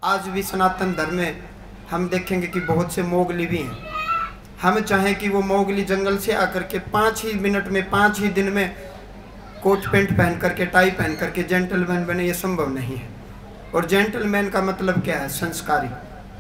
आज भी सनातन धर्म में हम देखेंगे कि बहुत से मोगली भी हैं। हम चाहें कि वो मोगली जंगल से आकर के 5 ही मिनट में 5 ही दिन में कोट पैंट पहन करके टाई पहन करके जेंटलमैन बने, ये संभव नहीं है। और जेंटलमैन का मतलब क्या है? संस्कारी।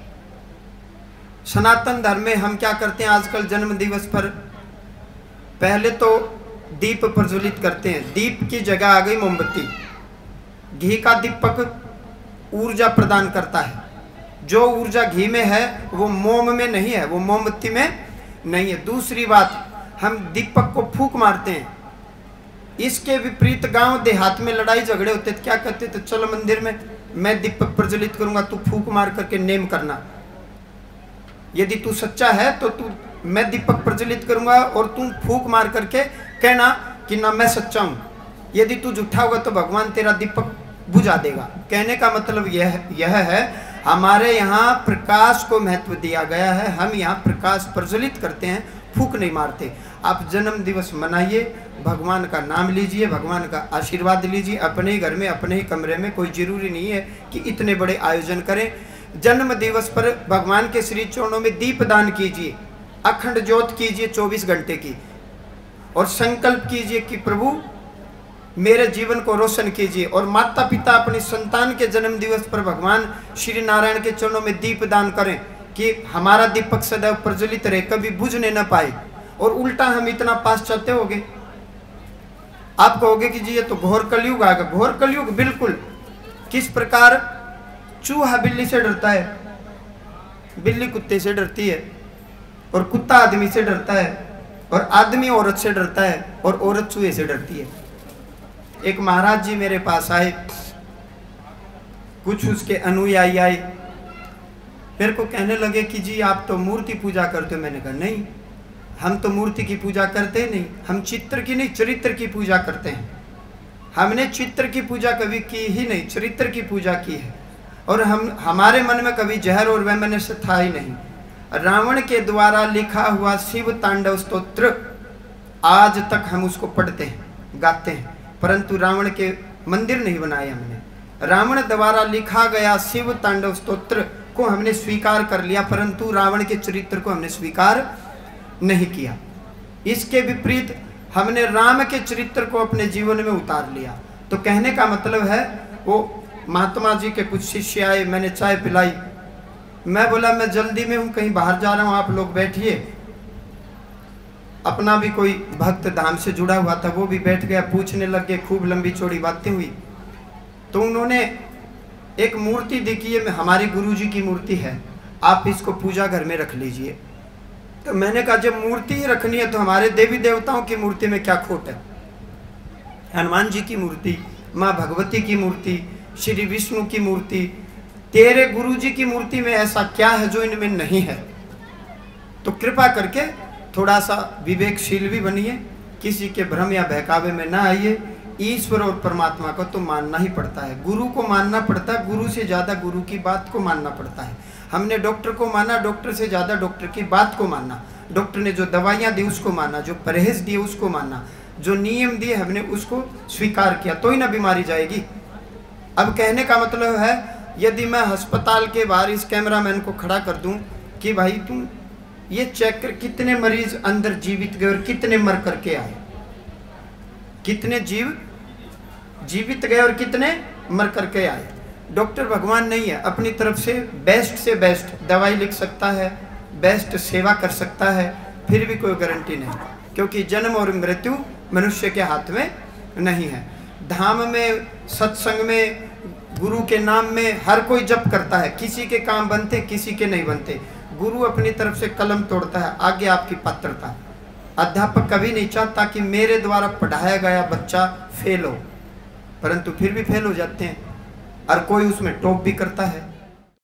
सनातन धर्म में हम क्या करते हैं आजकल जन्म दिवस पर? पहले तो दीप प्रज्वलित करते हैं। दीप की जगह आ गई मोमबत्ती। घी का दीपक ऊर्जा प्रदान करता है। जो ऊर्जा घी में है वो मोम में नहीं है, वो मोमबत्ती में नहीं है। दूसरी बात, हम दीपक को फूंक मारते हैं। इसके विपरीत गांव देहात में लड़ाई झगड़े होते तो क्या कहते थे? चलो मंदिर में, मैं दीपक प्रज्वलित करूंगा, तू फूंक मार करके नेम करना। यदि तू सच्चा है तो तू, मैं दीपक प्रज्वलित करूंगा और तू फूंक मार करके कहना कि ना मैं सच्चा हूं। यदि तू झूठा होगा तो भगवान तेरा दीपक बुझा देगा। कहने का मतलब यह है, हमारे यहाँ प्रकाश को महत्व दिया गया है। हम यहाँ प्रकाश प्रज्वलित करते हैं, फूंक नहीं मारते। आप जन्म दिवस मनाइए, भगवान का नाम लीजिए, भगवान का आशीर्वाद लीजिए अपने ही घर में, अपने ही कमरे में। कोई जरूरी नहीं है कि इतने बड़े आयोजन करें। जन्म दिवस पर भगवान के श्री चरणों में दीप दान कीजिए, अखंड ज्योत कीजिए 24 घंटे की, और संकल्प कीजिए कि प्रभु मेरे जीवन को रोशन कीजिए। और माता पिता अपनी संतान के जन्म दिवस पर भगवान श्री नारायण के चरणों में दीप दान करें कि हमारा दीपक सदैव प्रज्वलित रहे, कभी बुझने न पाए। और उल्टा हम इतना पाश्चात्य हो गए। आप कहोगे कि जी ये तो घोर कलयुग आ गया। घोर कलयुग बिल्कुल। किस प्रकार चूहा बिल्ली से डरता है, बिल्ली कुत्ते से डरती है, और कुत्ता आदमी से डरता है, और आदमी औरत से डरता है, और औरत चूहे से डरती है। एक महाराज जी मेरे पास आए, कुछ उसके अनुयायी आए, मेरे को कहने लगे कि जी आप तो मूर्ति पूजा करते हो। मैंने कहा नहीं, हम तो मूर्ति की पूजा करते ही नहीं, हम चित्र की नहीं चरित्र की पूजा करते हैं। हमने चित्र की पूजा कभी की ही नहीं, चरित्र की पूजा की है। और हमारे मन में कभी जहर और वैमनस्य था ही नहीं। रावण के द्वारा लिखा हुआ शिव तांडव स्तोत्र आज तक हम उसको पढ़ते हैं, गाते हैं, परंतु रावण के मंदिर नहीं बनाए हमने। रावण द्वारा लिखा गया शिव तांडव स्तोत्र को हमने स्वीकार कर लिया, परंतु रावण के चरित्र को हमने स्वीकार नहीं किया। इसके विपरीत हमने राम के चरित्र को अपने जीवन में उतार लिया। तो कहने का मतलब है, वो महात्मा जी के कुछ शिष्य आए, मैंने चाय पिलाई। मैं बोला मैं जल्दी में हूँ, कहीं बाहर जा रहा हूँ, आप लोग बैठिए। अपना भी कोई भक्त धाम से जुड़ा हुआ था, वो भी बैठ गया। पूछने लग गए, खूब लंबी चौड़ी बातें हुई। तो उन्होंने एक मूर्ति देखी है, हमारे गुरुजी की मूर्ति है, आप इसको पूजा घर में रख लीजिए। तो मैंने कहा जब मूर्ति ही रखनी है तो हमारे देवी देवताओं की मूर्ति में क्या खोट है? हनुमान जी की मूर्ति, माँ भगवती की मूर्ति, श्री विष्णु की मूर्ति, तेरे गुरुजी की मूर्ति में ऐसा क्या है जो इनमें नहीं है? तो कृपा करके थोड़ा सा विवेकशील भी बनिए, किसी के भ्रम या बहकावे में ना आइए। ईश्वर और परमात्मा को तो मानना ही पड़ता है, गुरु को मानना पड़ता है, गुरु से ज़्यादा गुरु की बात को मानना पड़ता है। हमने डॉक्टर को माना, डॉक्टर से ज़्यादा डॉक्टर की बात को मानना। डॉक्टर ने जो दवाइयाँ दी उसको माना, जो परहेज दिए उसको माना, जो नियम दिए हमने उसको स्वीकार किया, तो ही ना बीमारी जाएगी। अब कहने का मतलब है, यदि मैं अस्पताल के बाहर इस कैमरामैन को खड़ा कर दूं कि भाई तुम ये चेक कर कितने मरीज अंदर जीवित गए और कितने मर करके आए, कितने जीव जीवित गए और कितने मर करके आए। डॉक्टर भगवान नहीं है, अपनी तरफ से बेस्ट दवाई लिख सकता है, बेस्ट सेवा कर सकता है, फिर भी कोई गारंटी नहीं, क्योंकि जन्म और मृत्यु मनुष्य के हाथ में नहीं है। धाम में, सत्संग में, गुरु के नाम में हर कोई जप करता है, किसी के काम बनते किसी के नहीं बनते। गुरु अपनी तरफ से कलम तोड़ता है, आगे आपकी पात्रता। अध्यापक कभी नहीं चाहता कि मेरे द्वारा पढ़ाया गया बच्चा फेल हो, परंतु फिर भी फेल हो जाते हैं, और कोई उसमें टॉप भी करता है।